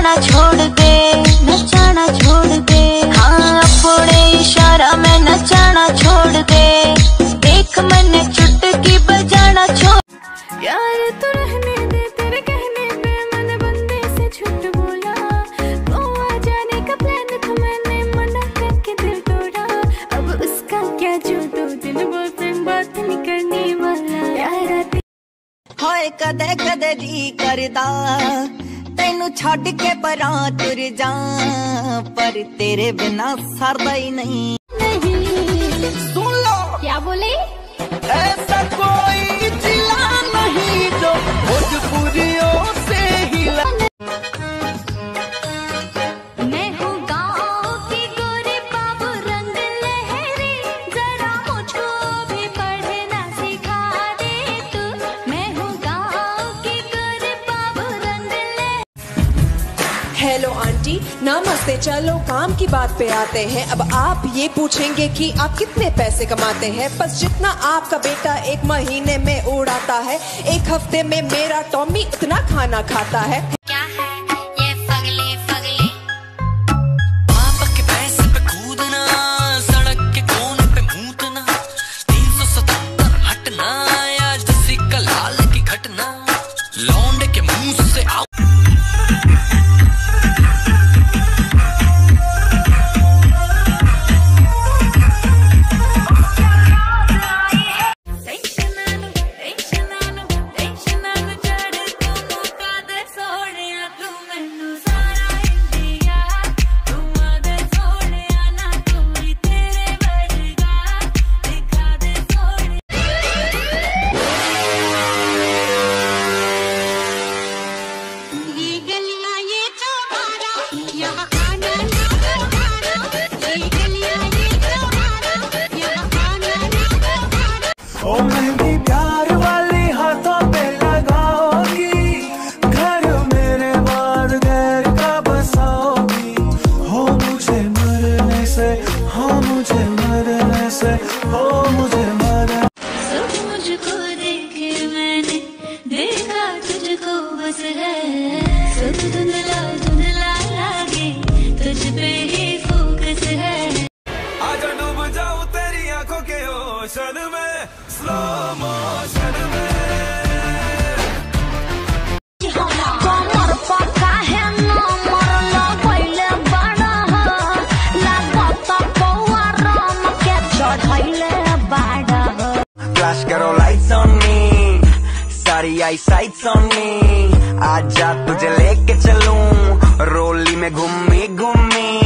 नचाना छोड़ दे, नचाना छोड़ दे। हाँ अपने इशारा में नचाना छोड़ दे, देख मैंने चुटकी बजाना छोड़। यार तू रहने दे, तेरे कहने पे मैंने बंदे से झूठ बोला। गोवा जाने का प्लान था, मैंने मना करके दिल तोड़ा। अब उसका क्या जो 2 दिन बोलते बात नहीं करने वाला। यार होए कदे कदे दी करदा तेनू छड़ के परां तुर जा, पर तेरे बिना सरदा ही नहीं। सुन लो क्या बोले, ऐसा कोई जिला नहीं जो भोजपुरियों से हिला। मैं हूँ गाँव की गोरी बाबू रंग लहरी, जरा मुझको भी पढ़ना सिखा दे तू। मैं हूँ गाँव की गोरी बाबू रंग लहरी। हेलो आंटी, नमस्ते। चलो काम की बात पे आते हैं। अब आप ये पूछेंगे कि आप कितने पैसे कमाते हैं। बस जितना आपका बेटा 1 महीने में उड़ाता है, 1 हफ्ते में मेरा टॉमी उतना खाना खाता है। क्या है ये फगली फगली, पापा के पैसे पे कूदना, सड़क के कोने पे मूतना, 377 हटना, आज 10 का लाल की घटना, लौंडे के मुंह से आओ। ओ मेहंदी प्यार वाली हाथों पे लगाओगी, घर मेरे बाद गैर का बसाओगी। हो मुझे मरने से, हो मुझे मरने से, हो मुझे मरने। सब मुझको देखे मैंने, देखा तुझको बस है। सब धुंधला धुंधला लागे, तुझ पे ही फोकस है। आजा डूब जाऊं तेरी आंखों के ओशन में, स्लो मोशन में। कमर पक्का है नमर लगैले बड़ा, लागत पौआ राम के चढ़ैले बड़ा। फ्लैश करो लाइट्स ऑन मी, सारी आई साइट्स ऑन मी, आजा तुझे लेके चलूं, रोली में घूमी घूमी।